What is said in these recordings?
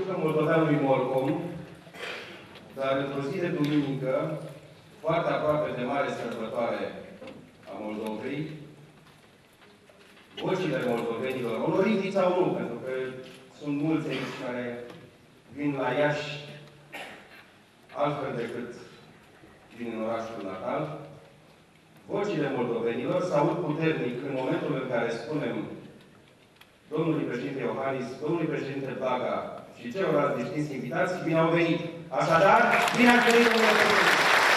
jucăm moldoveanului Molcom, dar într-o zi de duminică, foarte aproape de mare sărbătoare a Moldovei, vocile moldovenilor, onoriți sau nu, pentru că sunt mulți aici care vin la Iași altfel decât vin în orașul natal, vocile moldovenilor s-aud puternic în momentul în care spunem domnului președinte Iohannis, domnului președinte Blaga și celorlalți distinși invitați, bine au venit. Așadar, bine ați venit, domnule președinte!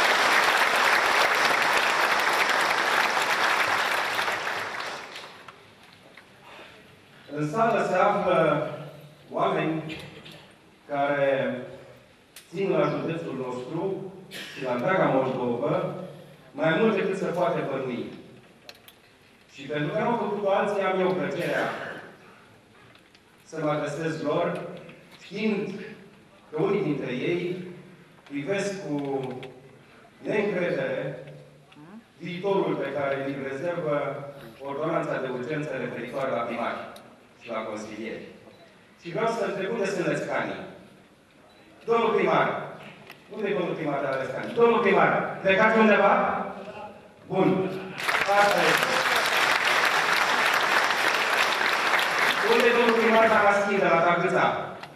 În sală se află oameni care țin la județul nostru și la întreaga Moldovă mai mult decât se poate bănui. Și pentru că au făcut-o alții, am eu plăcerea să mă adresez lor, știind că unii dintre ei privesc cu neîncredere viitorul pe care îl rezervă ordonanța de urgență referitoare la primari și la consilieri. Și vreau să întreb unde sunt lăscanii. Domnul primar. Unde e domnul primar de la lăscanii? Domnul primar, plecați undeva? Bun. Asta este. Unde e domnul primar de la Schii, de la Tagâța?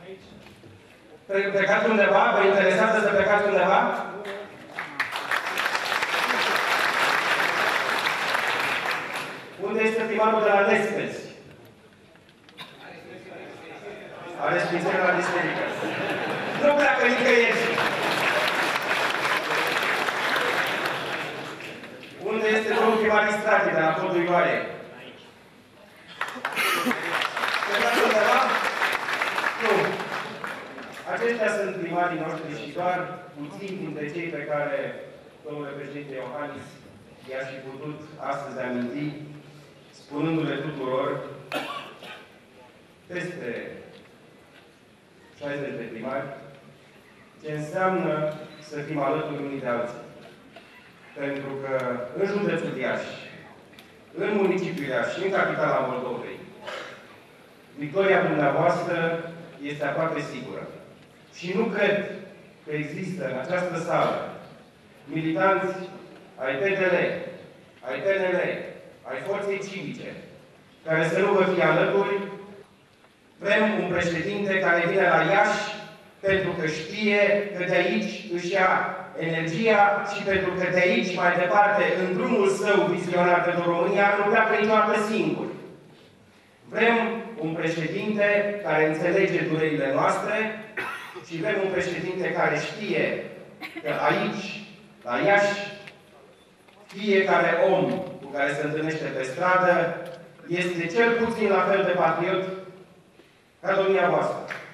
Plecați undeva? Vă interesează să plecați undeva? Unde este primarul de la Nespezi? Are sfințenie la biserică. Nu pleacă nicăieri. Unde este domnul primar Istrache, de la Podul Ioare? Plecați undeva? Nu. Aceștia sunt primarii noștri și doar puțini dintre cei pe care domnule președinte Iohannis i-a și putut astăzi aminti, spunându-le tuturor peste 60 de primari, ce înseamnă să fim alături unii de alții. Pentru că în județul Iași, în municipiul Iași și în capitala Moldovei, victoria dumneavoastră este aproape sigură. Și nu cred că există în această sală militanți ai PDL, ai PNL, ai forței civice, care să nu vă fie alături. Vrem un președinte care vine la Iași pentru că știe că de aici își ia energia și pentru că de aici, mai departe, în drumul său vizionar pentru România, nu pleacă niciodată singur. Vrem un președinte care înțelege durerile noastre și vrem un președinte care știe că aici, la Iași, fiecare om cu care se întâlnește pe stradă este cel puțin la fel de patriot ca domnia voastră.